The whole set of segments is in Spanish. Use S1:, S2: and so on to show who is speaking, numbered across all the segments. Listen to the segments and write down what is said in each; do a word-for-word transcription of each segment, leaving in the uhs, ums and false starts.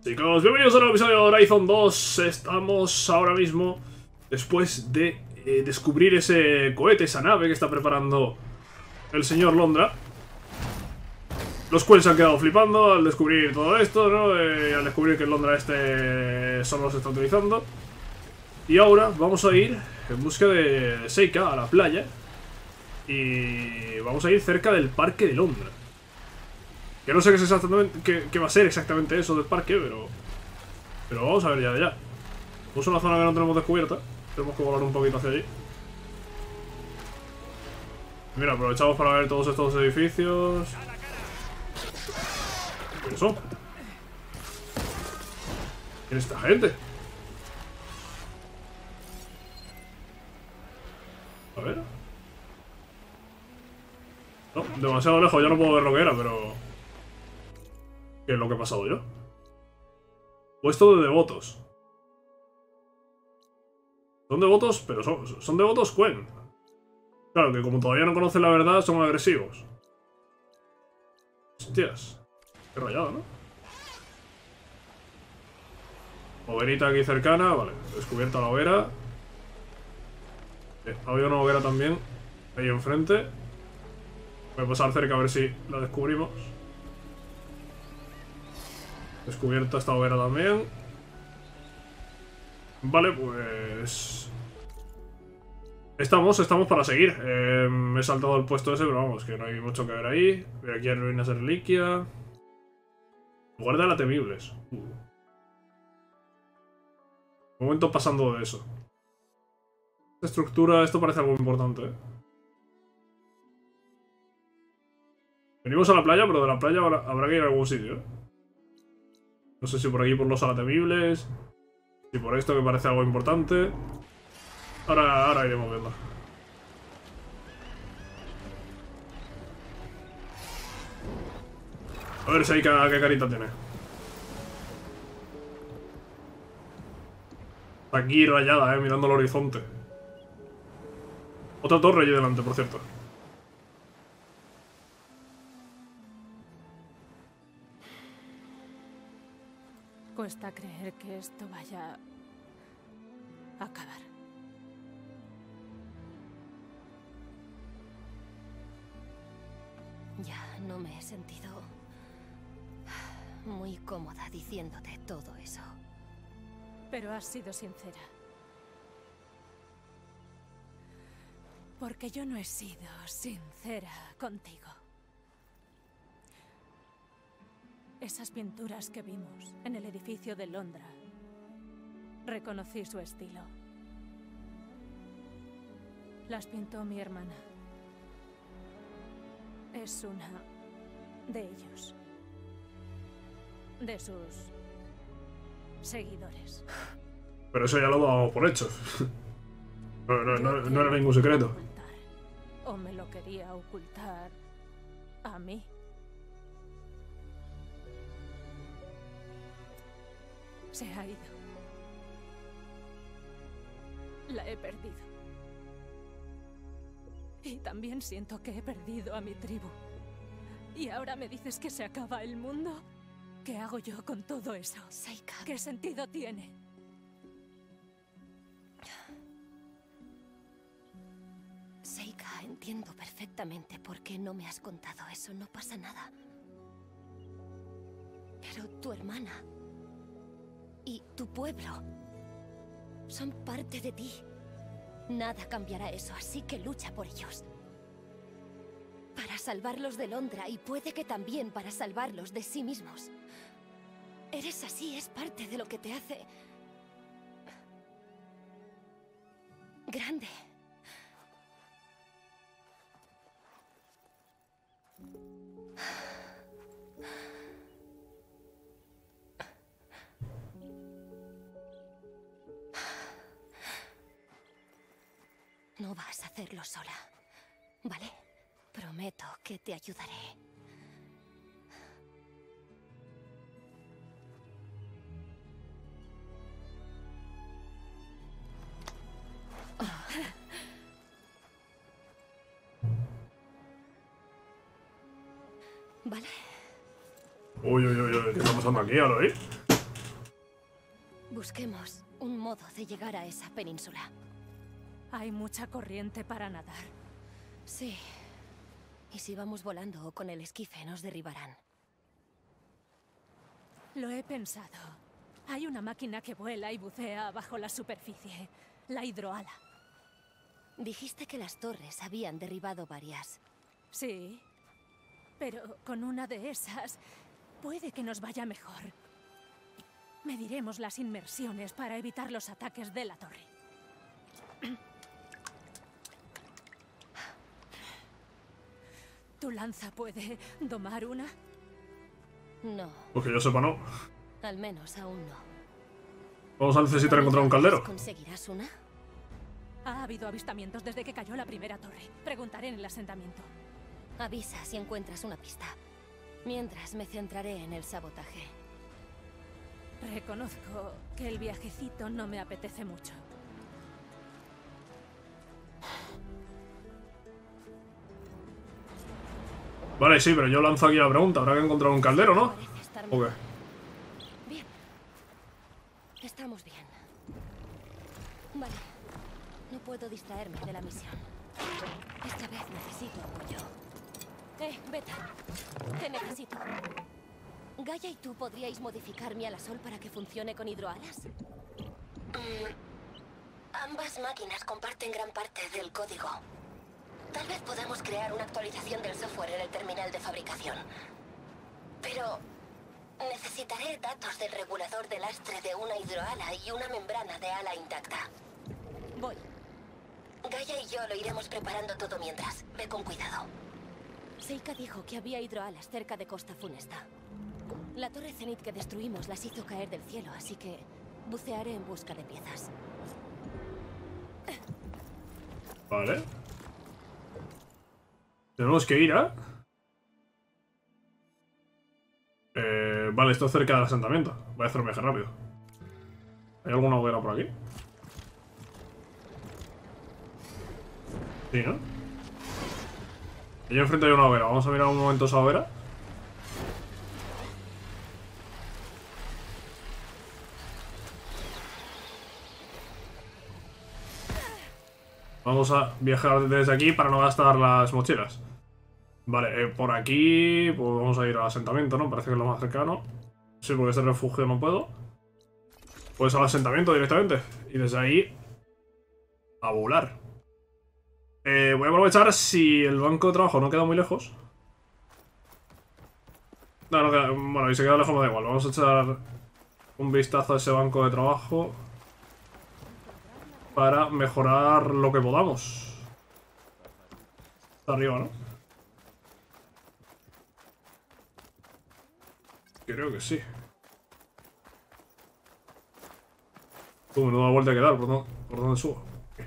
S1: Chicos, bienvenidos a un nuevo episodio de Horizon dos. Estamos ahora mismo después de eh, descubrir ese cohete, esa nave que está preparando el señor Londra. Los cuales se han quedado flipando al descubrir todo esto, ¿no? Eh, al descubrir que el Londra este solo se está utilizando. Y ahora vamos a ir en busca de Seika a la playa. Y vamos a ir cerca del parque de Londra. Que no sé qué es exactamente, qué, qué va a ser exactamente eso del parque, pero... Pero vamos a ver ya de ya. Es una zona que no tenemos descubierta. Tenemos que volar un poquito hacia allí. Mira, aprovechamos para ver todos estos edificios. ¿Qué son? ¿Quién es esta gente? A ver. No, demasiado lejos, ya no puedo ver lo que era, pero... ¿Qué es lo que he pasado yo? Puesto de devotos. Son devotos, pero son, son devotos Quen. Claro, que como todavía no conocen la verdad, son agresivos. Hostias. Qué rayado, ¿no? Hoguerita aquí cercana, vale. Descubierta la hoguera. Eh, había una hoguera también ahí enfrente. Voy a pasar cerca a ver si la descubrimos. Descubierta esta hoguera también. Vale, pues... Estamos, estamos para seguir. Eh, me he saltado el puesto ese, pero vamos, que no hay mucho que ver ahí. Voy aquí en ruinas de reliquia. Lugar de la temibles. Uh. Momento pasando de eso. Esta estructura, esto parece algo importante, ¿eh? Venimos a la playa, pero de la playa habrá, habrá que ir a algún sitio, ¿eh? No sé si por aquí por los alatemibles, si por esto que parece algo importante. Ahora, ahora iremos viendo. A ver si hay qué carita tiene. Está aquí rayada, eh, mirando el horizonte. Otra torre allí delante, por cierto.
S2: Cuesta creer que esto vaya a acabar.
S3: Ya no me he sentido muy cómoda diciéndote todo eso.
S2: Pero has sido sincera. Porque yo no he sido sincera contigo. Esas pinturas que vimos en el edificio de Londra. Reconocí su estilo. Las pintó mi hermana. Es una de ellos. De sus seguidores.
S1: Pero eso ya lo dábamos por hecho. No, no, no, no era ningún secreto.
S2: Ocultar, o me lo quería ocultar a mí. Se ha ido. La he perdido. Y también siento que he perdido a mi tribu. ¿Y ahora me dices que se acaba el mundo? ¿Qué hago yo con todo eso?
S3: Seika.
S2: ¿Qué sentido tiene?
S3: Seika, entiendo perfectamente por qué no me has contado eso. No pasa nada. Pero tu hermana... y tu pueblo son parte de ti. Nada cambiará eso, así que lucha por ellos. Para salvarlos de Londra y puede que también para salvarlos de sí mismos. Eres así, es parte de lo que te hace... grande. No vas a hacerlo sola, ¿vale? Prometo que te ayudaré.
S1: Uy, uy, uy, uy, ¿qué está pasando aquí, Aloy?
S3: Busquemos un modo de llegar a esa península.
S2: Hay mucha corriente para nadar.
S3: Sí. Y si vamos volando o con el esquife nos derribarán.
S2: Lo he pensado. Hay una máquina que vuela y bucea bajo la superficie. La hidroala.
S3: Dijiste que las torres habían derribado varias.
S2: Sí. Pero con una de esas puede que nos vaya mejor. Mediremos las inmersiones para evitar los ataques de la torre. ¿Tu lanza puede domar una?
S3: No.
S1: Porque yo sepa, no.
S3: Al menos aún no.
S1: Vamos a necesitar encontrar un caldero.
S3: ¿Conseguirás una?
S2: Ha habido avistamientos desde que cayó la primera torre. Preguntaré en el asentamiento.
S3: Avisa si encuentras una pista. Mientras me centraré en el sabotaje.
S2: Reconozco que el viajecito no me apetece mucho.
S1: Vale, sí, pero yo lanzo aquí la pregunta. Habrá que encontrar un caldero, ¿no?
S3: Parece estar
S1: ¿O
S3: mejor.
S1: qué?
S3: Bien. Estamos bien. Vale. No puedo distraerme de la misión. Esta vez necesito apoyo. Eh, Beta. Te necesito. ¿Gaia y tú podríais modificar mi alasol para que funcione con hidroalas? Mm, ambas máquinas comparten gran parte del código. Tal vez podamos crear una actualización del software en el terminal de fabricación. Pero necesitaré datos del regulador de lastre de una hidroala y una membrana de ala intacta. Voy. Gaia y yo lo iremos preparando todo mientras. Ve con cuidado. Seika dijo que había hidroalas cerca de Costa Funesta. La torre Zenith que destruimos las hizo caer del cielo, así que bucearé en busca de piezas.
S1: Vale. Tenemos que ir a... Eh, vale, esto es cerca del asentamiento. Voy a hacer un viaje rápido. ¿Hay alguna hoguera por aquí? Sí, ¿no? Allí enfrente hay una hoguera. Vamos a mirar un momento esa hoguera. Vamos a viajar desde aquí para no gastar las mochilas. Vale, eh, por aquí pues vamos a ir al asentamiento, ¿no? Parece que es lo más cercano. Sí, porque este refugio no puedo. Pues al asentamiento directamente. Y desde ahí a volar. Eh, voy a aprovechar si el banco de trabajo no queda muy lejos. No, no queda, bueno, y si queda lejos me da igual. Vamos a echar un vistazo a ese banco de trabajo para mejorar lo que podamos. Está arriba, ¿no? Creo que sí. Tú, menuda vuelta hay que dar. ¿Por dónde, por dónde subo? Okay.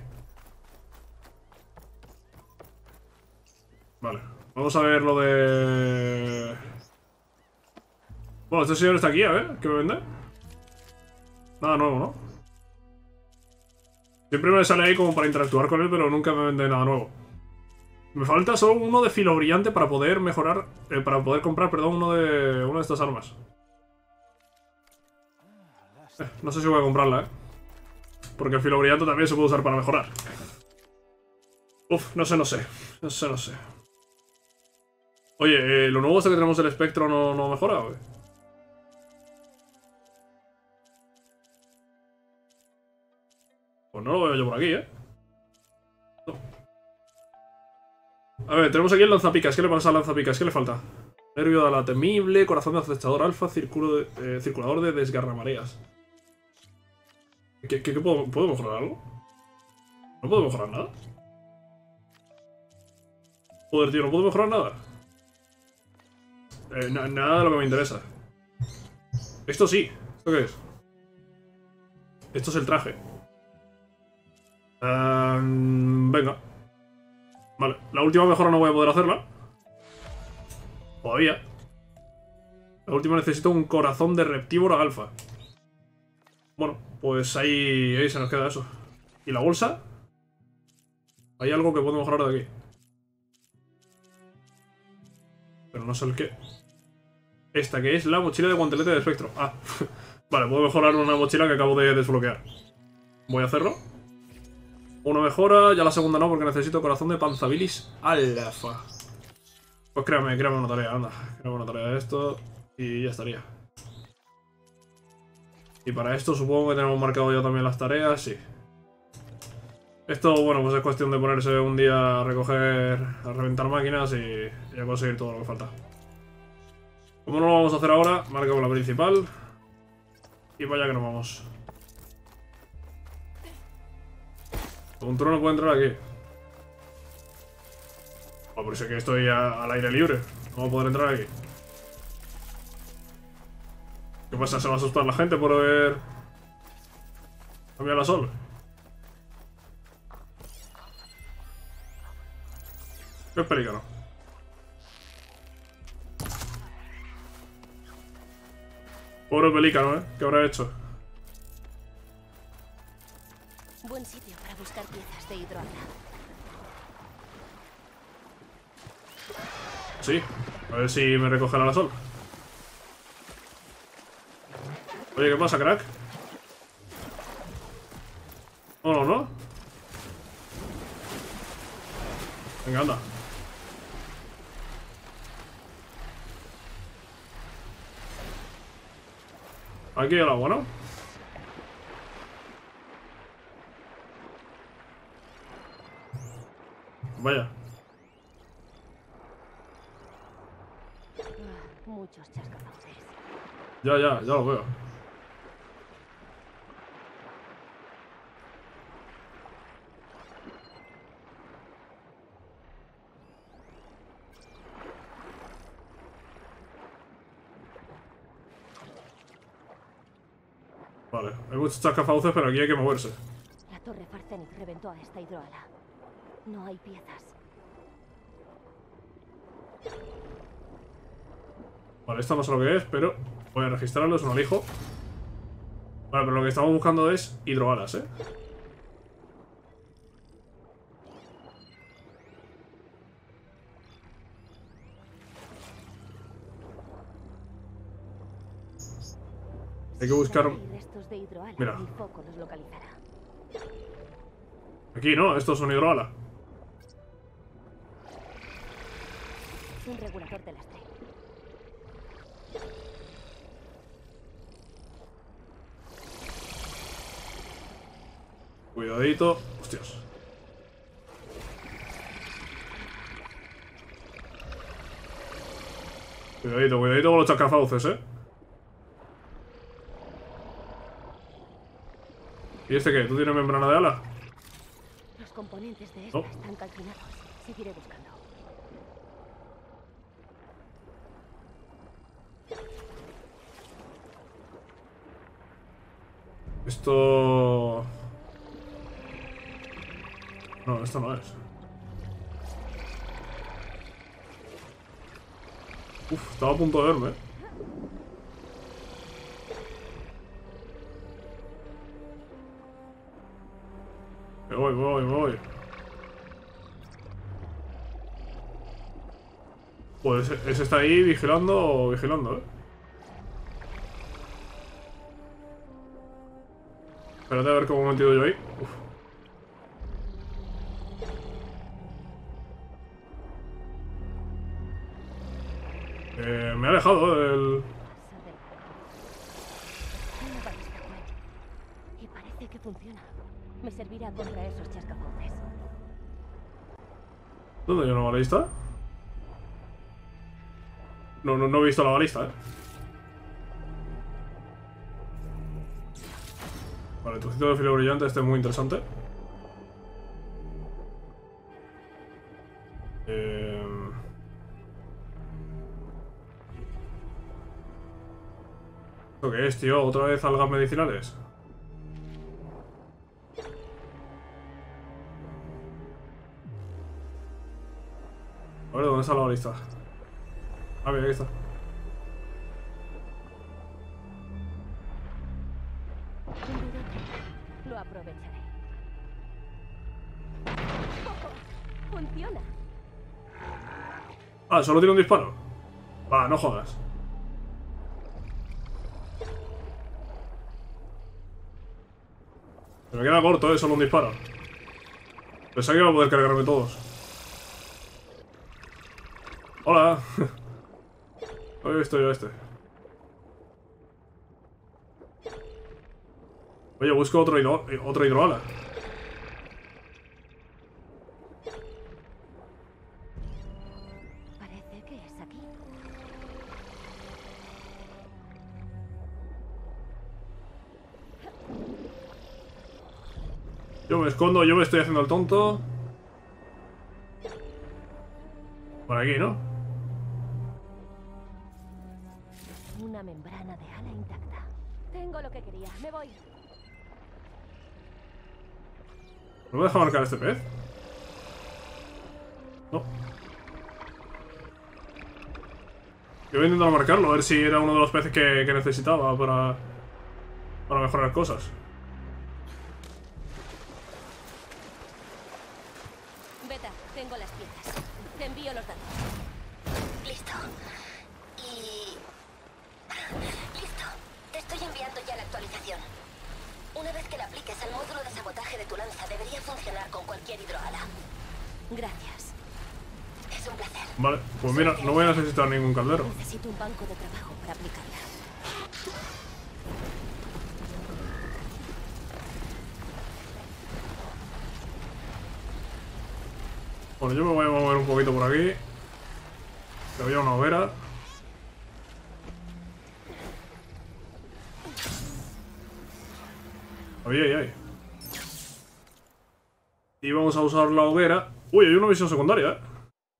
S1: Vale. Vamos a ver lo de... Bueno, este señor está aquí, a ver. ¿Qué me vende? Nada nuevo, ¿no? Siempre me sale ahí como para interactuar con él, pero nunca me vende nada nuevo. Me falta solo uno de filo brillante para poder mejorar... Eh, para poder comprar, perdón, uno de... Una de estas armas. Eh, no sé si voy a comprarla, ¿eh? Porque el filo brillante también se puede usar para mejorar. Uf, no sé, no sé. No sé, no sé. Oye, eh, ¿lo nuevo este que tenemos del espectro no, no mejora, güey? Pues no lo veo yo por aquí, ¿eh? No. A ver, tenemos aquí el lanzapicas. ¿Qué le pasa al lanzapicas? ¿Qué le falta? Nervio de ala temible, corazón de acechador alfa, círculo de, eh, circulador de desgarramareas. ¿Qué, qué, qué puedo, ¿Puedo mejorar algo? ¿No puedo mejorar nada? Joder, tío, ¿no puedo mejorar nada? Eh, na nada de lo que me interesa. Esto sí. ¿Esto qué es? Esto es el traje. Um, venga. Vale, la última mejora no voy a poder hacerla. Todavía. La última necesito un corazón de reptívoro alfa. Bueno, pues ahí, ahí se nos queda eso. ¿Y la bolsa? Hay algo que puedo mejorar de aquí. Pero no sé el qué. Esta que es la mochila de guantelete de espectro. Ah, Vale, puedo mejorar una mochila que acabo de desbloquear. Voy a hacerlo. Una mejora, ya la segunda no, porque necesito corazón de panzabilis alfa. Pues créame, créame una tarea, anda. Créame una tarea de esto y ya estaría. Y para esto supongo que tenemos marcado ya también las tareas, sí. Esto, bueno, pues es cuestión de ponerse un día a recoger, a reventar máquinas y, y a conseguir todo lo que falta. Como no lo vamos a hacer ahora, marcamos la principal. Y vaya que nos vamos. Un trono puede entrar aquí. Oh, por eso es que estoy a, al aire libre. No voy a poder entrar aquí. ¿Qué pasa? ¿Se va a asustar la gente por ver cambiar la sol? ¿Qué es pelícano? Pobre pelícano, ¿eh? ¿Qué habrá hecho?
S3: Buen sitio para buscar piezas de hidroala.
S1: Sí, a ver si me recogerá la sol. Oye, ¿qué pasa, crack? No, no, no. Venga, anda. Aquí el agua, ¿no? Vaya.
S3: Muchos chascafauces.
S1: Ya, ya, ya lo veo. Vale, hay muchos chascafauces, pero aquí hay que moverse.
S3: La torre Farzenith reventó a esta hidroala. No hay piezas.
S1: Vale, esto no sé lo que es, pero voy a registrarlo, es un alijo. Vale, pero lo que estamos buscando es hidroalas, ¿eh? Hay que buscar... Mira. Aquí, ¿no? Esto es un hidroala.
S3: Un regulador de lastre.
S1: Cuidadito. Hostias. Cuidadito, cuidadito con los chascafauces, ¿eh? ¿Y este qué? ¿Tú tienes membrana de ala?
S3: Los componentes de esta
S1: Oh.
S3: están calcinados. Seguiré buscando.
S1: Esto... No, esto no es. Uf, estaba a punto de verme, ¿eh? Me voy, me voy, me voy. Pues ese, ese está ahí vigilando, vigilando, ¿eh? Espérate a ver cómo me he metido yo ahí. Uf. Eh, me he alejado del...
S3: Una balista Quent. Y parece que funciona. Me servirá contra esos chascafauces.
S1: ¿Dónde hay una balista? No, no, no he visto la balista, ¿eh? Vale, trocito de filo brillante, este es muy interesante. Eh... ¿Esto qué es, tío? ¿Otra vez algas medicinales? A ver, ¿dónde está la balista? Ah, mira, aquí está.
S3: Lo aprovecharé. Funciona.
S1: Ah, solo tiene un disparo. Va, no jodas. Se me queda corto, eh, solo un disparo. Pensaba que iba a poder cargarme todos. Hola. No he visto yo a este. Oye, busco otro, hidro otro hidroala.
S3: Parece que es aquí.
S1: Yo me escondo, yo me estoy haciendo el tonto. Por aquí, ¿no?
S3: Una membrana de ala intacta. Tengo lo que quería. Me voy.
S1: ¿No me deja marcar este pez? No. Yo voy a intentar marcarlo, a ver si era uno de los peces que, que necesitaba para, para mejorar cosas.
S3: Beta, tengo las piezas. Te envío los datos. Listo. Y... Listo. Te estoy enviando ya la actualización. Una vez que la apliques al módulo de sabotaje de tu lanza, debería funcionar con cualquier hidroala. Gracias. Es un placer.
S1: Vale, pues mira, no voy a necesitar ningún caldero.
S3: Necesito un banco de trabajo para aplicarla.
S1: Bueno, yo me voy a mover un poquito por aquí. Que había una hoguera. Ay, ay, ay. Y vamos a usar la hoguera. Uy, hay una misión secundaria, eh.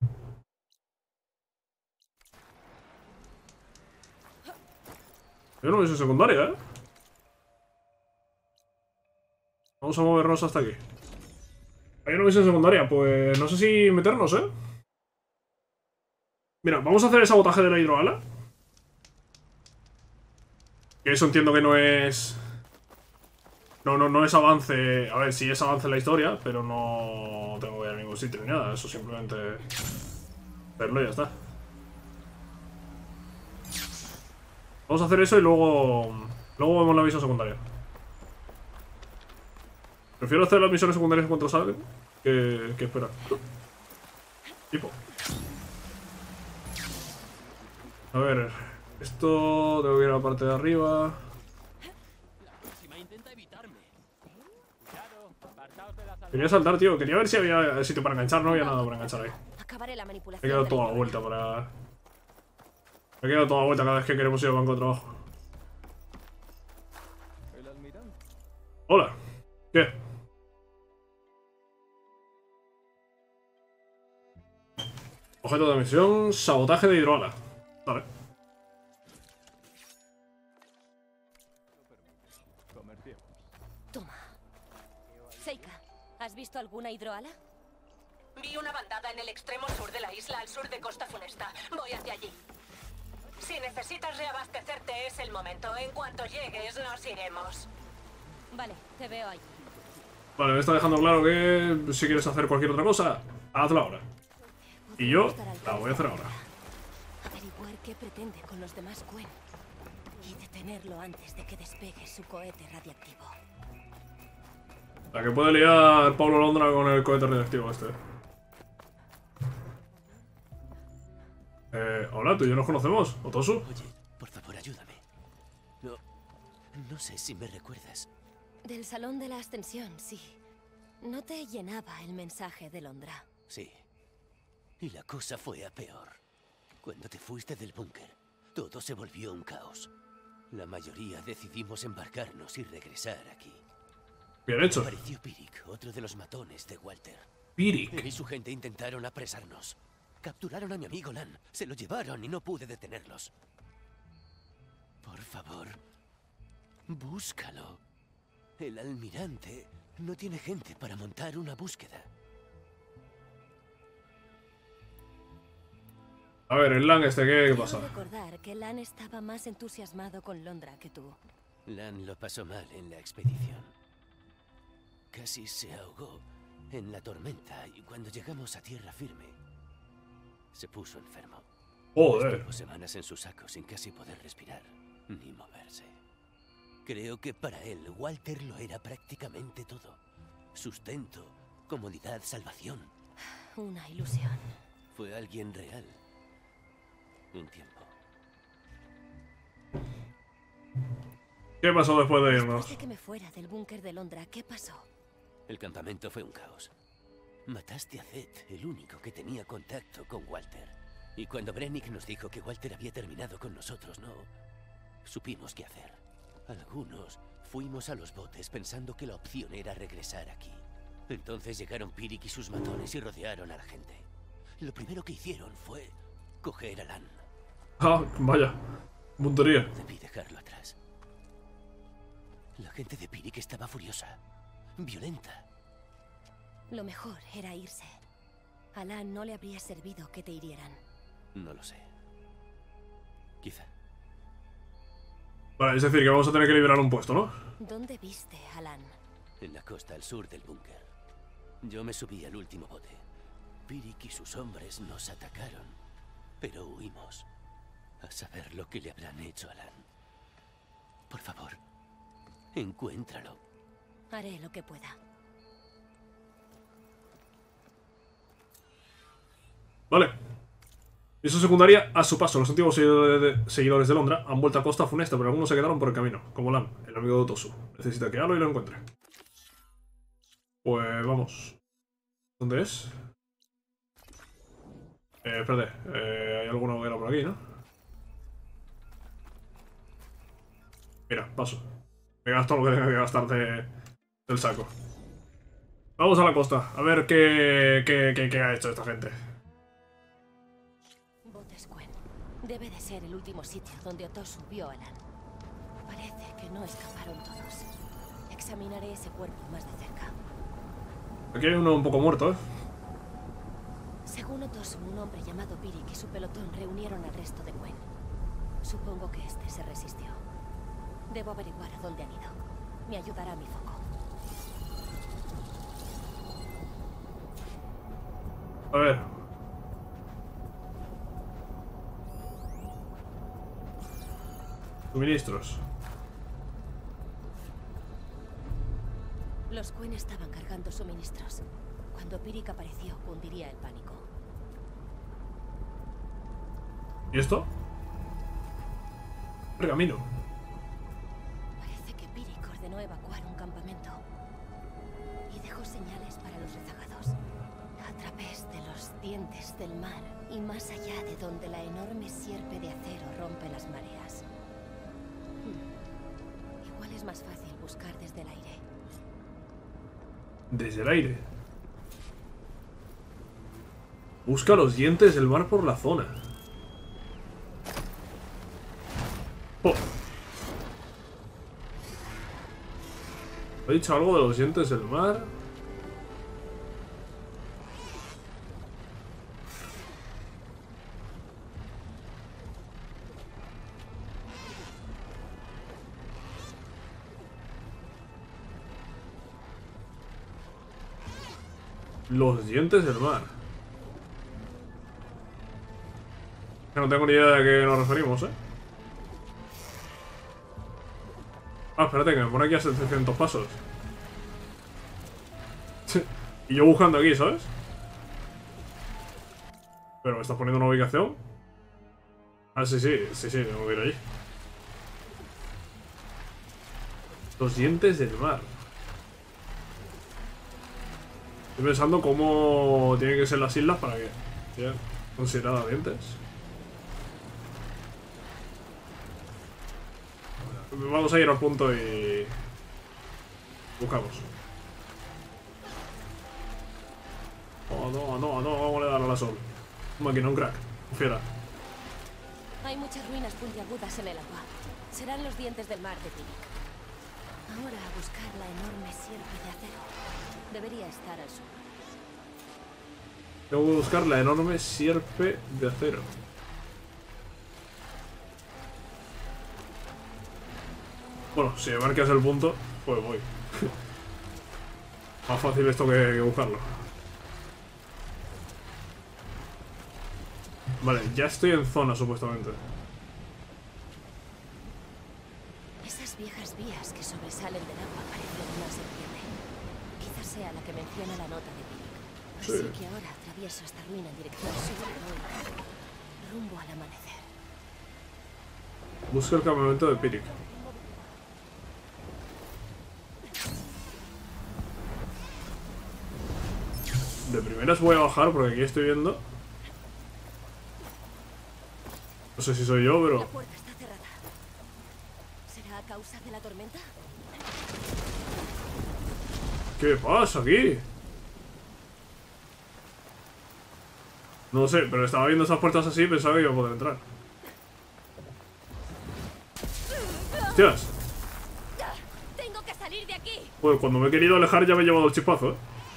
S1: Hay una misión secundaria, eh. Vamos a movernos hasta aquí. Hay una misión secundaria, pues no sé si meternos, eh. Mira, vamos a hacer el sabotaje de la hidroala. Que eso entiendo que no es... No, no, no es avance... A ver, sí es avance en la historia, pero no tengo que ir a ningún sitio ni nada. Eso simplemente... Hacerlo y ya está. Vamos a hacer eso y luego... Luego vemos la misión secundaria. Prefiero hacer las misiones secundarias en cuanto salen que, que esperar. Tipo. A ver... Esto... Tengo que ir a la parte de arriba... Quería saltar, tío. Quería ver si había sitio para enganchar. No había nada para enganchar ahí.
S3: Acabaré la manipulación.
S1: Me he quedado toda la vuelta para... Me he quedado toda la vuelta cada vez que queremos ir al banco de trabajo. Hola. ¿Qué? Objeto de misión, sabotaje de hidroala. Vale.
S3: Toma. Seika, ¿has visto alguna hidroala?
S4: Vi una bandada en el extremo sur de la isla, al sur de Costa Funesta. Voy hacia allí. Si necesitas reabastecerte, es el momento. En cuanto llegues, nos iremos.
S3: Vale, te veo ahí.
S1: Vale, me está dejando claro que si quieres hacer cualquier otra cosa, hazla ahora. Y yo la voy a hacer ahora.
S3: Averiguar qué pretende con los demás Quen. Y detenerlo antes de que despegue su cohete radiactivo.
S1: La que puede liar Pablo Londra con el cohete radiactivo este. Eh, hola, tú y yo nos conocemos, Otosu.
S5: Oye, por favor, ayúdame. No... No sé si me recuerdas.
S3: Del Salón de la Ascensión, sí. No te llenaba el mensaje de Londra.
S5: Sí. Y la cosa fue a peor. Cuando te fuiste del búnker, todo se volvió un caos. La mayoría decidimos embarcarnos y regresar aquí.
S1: Bien hecho.
S5: Apareció Pirik, otro de los matones de Walter.
S1: Pirik.
S5: Él y su gente intentaron apresarnos. Capturaron a mi amigo Lan, se lo llevaron y no pude detenerlos. Por favor, búscalo. El almirante no tiene gente para montar una búsqueda.
S1: A ver, el Lan este, ¿qué, qué pasa?
S3: Quiero recordar que Lan estaba más entusiasmado con Londra que tú.
S5: Lan lo pasó mal en la expedición. Casi se ahogó en la tormenta y cuando llegamos a tierra firme, se puso enfermo.
S1: Joder.
S5: Estuvo semanas en su saco sin casi poder respirar ni moverse. Creo que para él, Walter lo era prácticamente todo. Sustento, comodidad, salvación.
S3: Una ilusión.
S5: Fue alguien real. Un tiempo.
S1: ¿Qué pasó después de irnos?
S3: Después de que me fuera del búnker de Londra, ¿qué pasó?
S5: El campamento fue un caos. Mataste a Zed, el único que tenía contacto con Walter. Y cuando Brennick nos dijo que Walter había terminado con nosotros, no supimos qué hacer. Algunos fuimos a los botes pensando que la opción era regresar aquí. Entonces llegaron Pirik y sus matones y rodearon a la gente. Lo primero que hicieron fue coger a Lan.
S1: Ah, vaya. Puntería.
S5: Debí dejarlo atrás. La gente de Pirik estaba furiosa. Violenta.
S3: Lo mejor era irse. A Lan no le habría servido que te hirieran.
S5: No lo sé. Quizá.
S1: Vale, es decir, que vamos a tener que liberar un puesto, ¿no?
S3: ¿Dónde viste a Lan?
S5: En la costa al sur del búnker. Yo me subí al último bote. Pirik y sus hombres nos atacaron, pero huimos. A saber lo que le habrán hecho a Lan. Por favor, encuéntralo.
S3: Haré lo que pueda.
S1: Vale. Misión secundaria a su paso. Los antiguos seguidores de, seguidores de Londra han vuelto a Costa Funesta, pero algunos se quedaron por el camino, como Lan, el amigo de Otosu. Necesita que halo y lo encuentre. Pues vamos. ¿Dónde es? Eh, espérate. Eh, hay alguna hoguera por aquí, ¿no? Mira, paso. Me gasto lo que tenga que gastar de, del saco. Vamos a la costa. A ver qué, qué, qué, qué ha hecho esta gente.
S3: Botescuen. Debe de ser el último sitio donde Otosu vio a Lan. Parece que no escaparon todos. Examinaré ese cuerpo más de cerca.
S1: Aquí hay uno un poco muerto, ¿eh?
S3: Según Otosu, un hombre llamado Pirik y su pelotón reunieron al resto de Gwen. Supongo que este se resistió. Debo averiguar a dónde han ido. Me ayudará mi foco.
S1: A ver. Suministros.
S3: Los Gwen estaban cargando suministros. Cuando Pirik apareció, cundiría el pánico.
S1: ¿Y esto? Pergamino.
S3: Parece que Pirik ordenó evacuar un campamento. Y dejó señales para los rezagados. A través de los dientes del mar. Y más allá de donde la enorme sierpe de acero rompe las mareas. Hmm. Igual es más fácil buscar desde el aire.
S1: Desde el aire. Busca los dientes del mar por la zona. Oh. ¿Ha dicho algo de los dientes del mar? Los dientes del mar. Que no tengo ni idea de a qué nos referimos, ¿eh? Ah, espérate, que me pone aquí a setecientos pasos. Y yo buscando aquí, ¿sabes? Pero me estás poniendo una ubicación. Ah, sí, sí, sí, sí, tengo que ir allí. Los dientes del mar. Estoy pensando cómo tienen que ser las islas para que sean consideradas dientes. Vamos a ir al punto y buscamos. Oh, no, no, no, vamos a darle a la sol. Un máquina, un crack, un fiera.
S3: Hay muchas ruinas puntiagudas en el agua. Serán los dientes del mar de Pirik. Ahora a buscar la enorme sierpe de acero. Debería estar al sur.
S1: Tengo que buscar la enorme sierpe de acero. Bueno, si me marcas el punto, pues voy. Más fácil esto que, que buscarlo. Vale, ya estoy en zona, supuestamente.
S3: Esas viejas vías que sobresalen del agua parecen una serpiente. Quizás sea la que menciona la nota de Pyrrhic. Así
S1: Sí.
S3: que ahora atravieso esta ruina en dirección sur y voy rumbo al amanecer.
S1: Busca el campamento de Pyrrhic. De primeras voy a bajar porque aquí estoy viendo. No sé si soy yo,
S3: La
S1: pero...
S3: puerta está cerrada. ¿Será a causa de la tormenta?
S1: ¿Qué pasa aquí? No sé, pero estaba viendo esas puertas así y pensaba que iba a poder entrar. ¡Hostias!
S3: ¡Tengo que salir de aquí!
S1: Pues cuando me he querido alejar ya me he llevado el chispazo, ¿eh?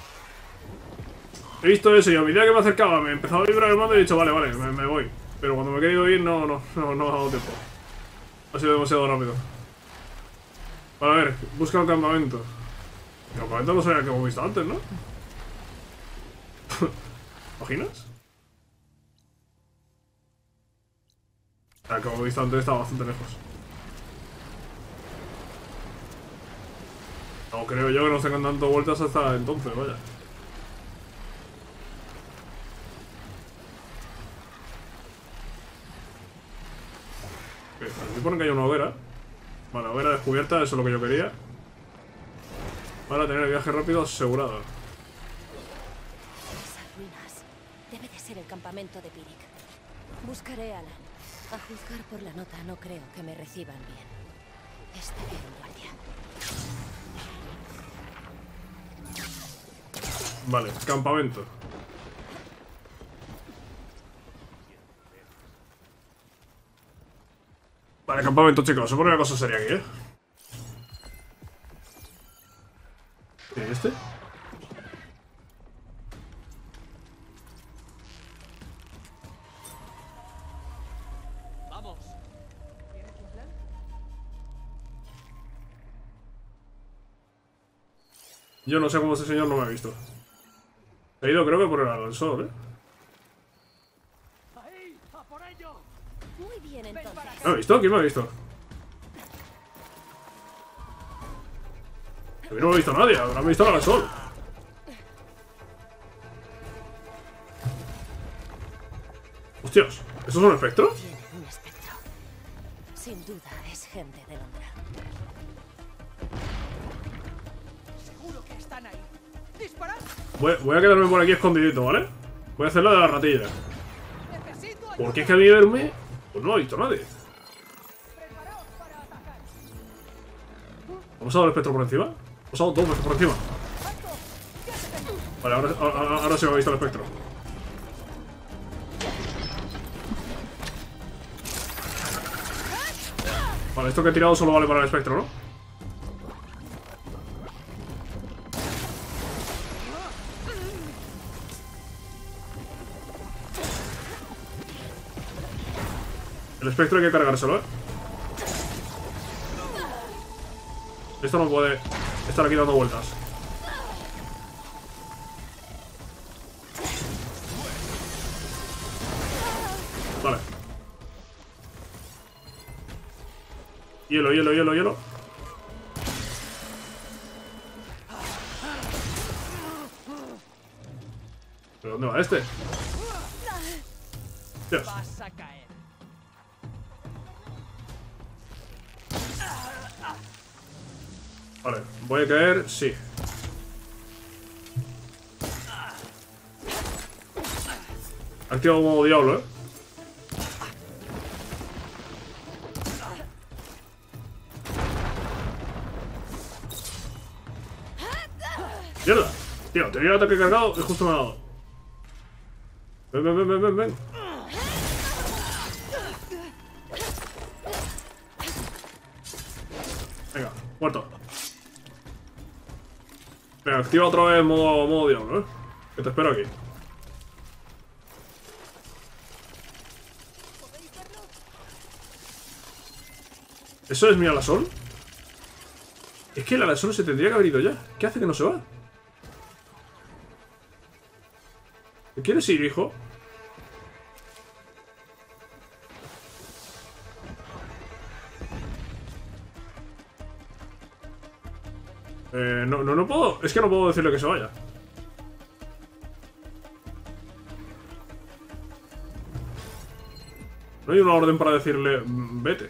S1: He visto eso y a medida que me acercaba me empezaba a vibrar el mando y he dicho, vale, vale, me, me voy. Pero cuando me he querido ir no, no, no, no ha dado tiempo. Ha sido demasiado rápido. Vale, a ver, busca el campamento. El campamento no sabía que hemos visto antes, ¿no? ¿Imaginas? El que hemos visto antes estaba bastante lejos. No creo yo que nos tengan dando vueltas hasta entonces, vaya. Aquí ponen que hay una hoguera. Vale, hoguera descubierta, eso es lo que yo quería. Para tener el viaje rápido asegurado.
S3: Esas ruinas. Debe de ser el campamento de Pyrrhic. Buscaré a Alan. A juzgar por la nota, no creo que me reciban bien. Estaré en guardia.
S1: Vale, campamento. Vale, campamento, chicos. Se pone una cosa seria aquí, ¿eh? ¿Y este?
S6: Vamos. ¿Tienes un plan?
S1: Yo no sé cómo ese señor no me ha visto. He ido creo que por el ascensor, ¿eh?
S6: ¡Ahí! ¡A por ello!
S3: Muy bien, entonces.
S1: ¿Me ha visto? ¿Quién me ha visto? A mí no me ha visto nadie, habrá visto al sol. Hostias, ¿eso es un espectro?
S3: Tiene un espectro. Sin duda es gente de Londra.
S6: Seguro que están ahí. ¡Disparad!
S1: Voy, voy a quedarme por aquí escondidito, ¿vale? Voy a hacer la de la ratilla.
S6: ¡Necesito ayuda!
S1: Porque es que a mí verme, pues no ha visto nadie.
S6: ¡Preparaos para atacar!
S1: ¿Ha pasado el espectro por encima? ¿Ha pasado dos veces por encima?
S6: ¡Alto! ¿Qué se ve?
S1: Vale, ahora, ahora, ahora sí me ha visto el espectro. Vale, esto que he tirado solo vale para el espectro, ¿no? El espectro hay que cargárselo, ¿eh? Esto no puede estar aquí dando vueltas. Vale. Hielo, hielo, hielo, hielo. ¿Pero dónde va este? Dios.
S6: Vas a caer.
S1: Vale, voy a caer, sí. Activa un modo diablo, eh. ¡Mierda! Tío, tenía el ataque cargado y justo me ha dado. Ven, ven, ven, ven, ven, ven. Venga, muerto. Venga, activa otra vez modo, modo diablo, ¿eh? Que te espero aquí. ¿Eso es mi alasol? Es que el alasol se tendría que haber ido ya. ¿Qué hace que no se va? ¿Te quieres ir, hijo? Eh, no, no, no puedo... Es que no puedo decirle que se vaya. No hay una orden para decirle... Vete.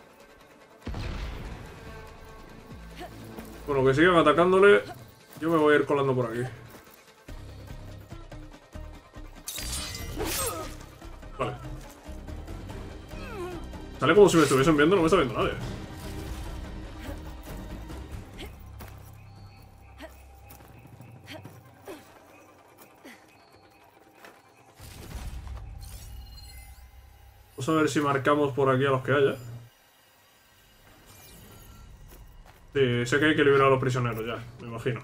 S1: Bueno, que sigan atacándole. Yo me voy a ir colando por aquí. Vale. Sale como si me estuviesen viendo, no me está viendo nadie. Vamos a ver si marcamos por aquí a los que haya. Sí, sé que hay que liberar a los prisioneros ya, me imagino.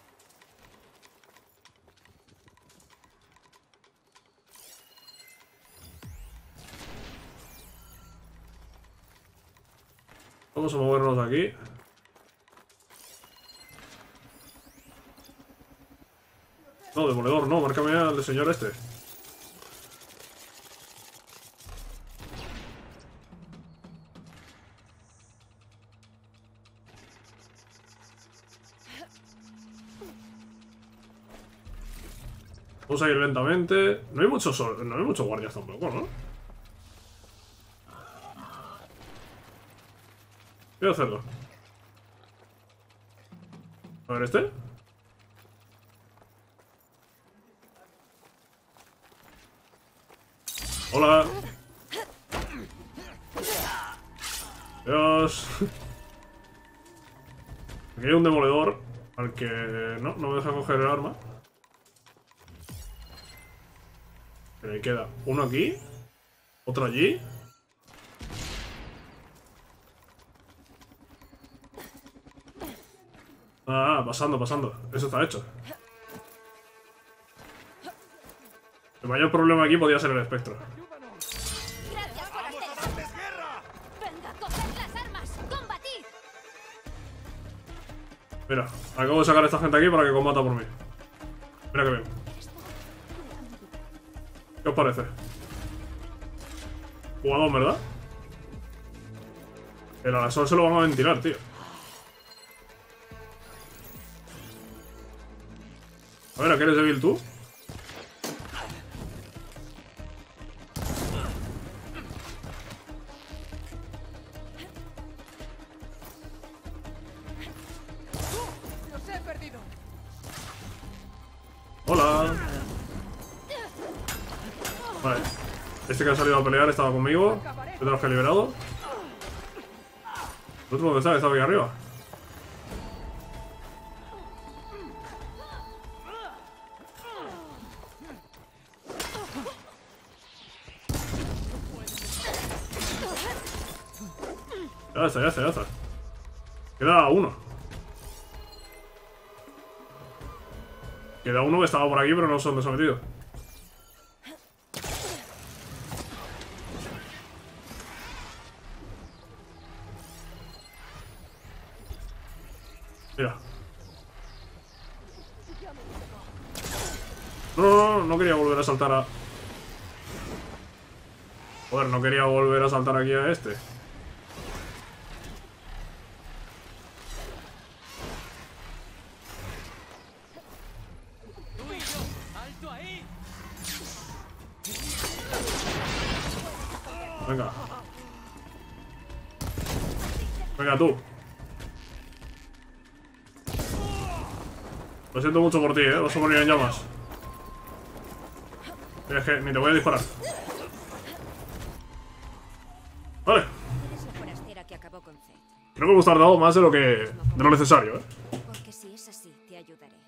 S1: Vamos a movernos de aquí. No, demoledor, no, márcame al señor este. Vamos a ir lentamente. No hay muchos, no hay muchos guardias tampoco, ¿no? Voy a hacerlo. A ver, este. Hola. Dios. Aquí hay un demoledor al que no, no me deja coger el arma. Pero ahí queda uno aquí, otro allí. Ah, pasando, pasando. Eso está hecho. El mayor problema aquí podía ser el espectro.
S3: Gracias por hacer eso. Venga, coged las armas. ¡Combatid!
S1: Mira, acabo de sacar a esta gente aquí para que combata por mí. Mira que bien. ¿Qué os parece? Jugador, ¿verdad? El alasol se lo van a ventilar, tío. A ver, ¿a qué eres débil tú?
S6: ¡Los he perdido!
S1: Hola. Vale. Este que ha salido a pelear estaba conmigo. Yo te los que he liberado. ¿El otro dónde está? Estaba aquí arriba. Ya está, ya está, ya está. Queda uno. Queda uno que estaba por aquí, pero no sé dónde se ha metido. Mira. No, no, no, no quería volver a saltar a... Joder, no quería volver a saltar aquí a este. Venga. Venga, tú. Lo siento mucho por ti, eh. Vas a morir en llamas. Mira, es que ni te voy a disparar. Vale.
S3: Eres la forastera que acabó con Zed.
S1: Creo que hemos tardado más de lo que... de lo necesario, eh.
S3: Porque si es así, te ayudaré.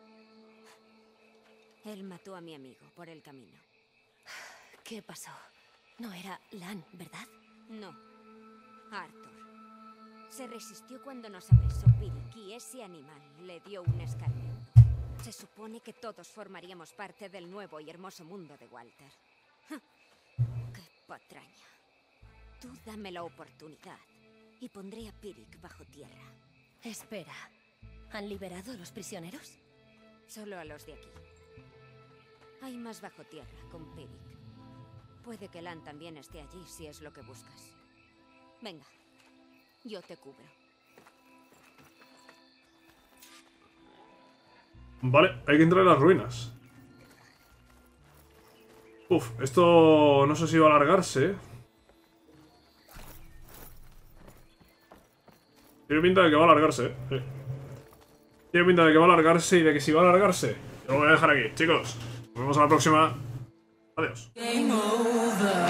S3: Él mató a mi amigo por el camino.
S2: ¿Qué pasó? No era Lan, ¿verdad?
S3: No. Arthur. Se resistió cuando nos apresó Pirik y ese animal le dio un escarmiento. Se supone que todos formaríamos parte del nuevo y hermoso mundo de Walter. ¡Qué patraña! Tú dame la oportunidad y pondré a Pirik bajo tierra.
S2: Espera. ¿Han liberado a los prisioneros?
S3: Solo a los de aquí. Hay más bajo tierra con Pirik. Puede que Lan también esté allí si es lo que buscas. Venga, yo te cubro.
S1: Vale, hay que entrar en las ruinas. Uf, esto no sé si va a alargarse. Tiene pinta de que va a alargarse, eh. Tiene pinta de que va a alargarse y de que si va a alargarse, yo lo voy a dejar aquí, chicos. Nos vemos a la próxima. Adiós.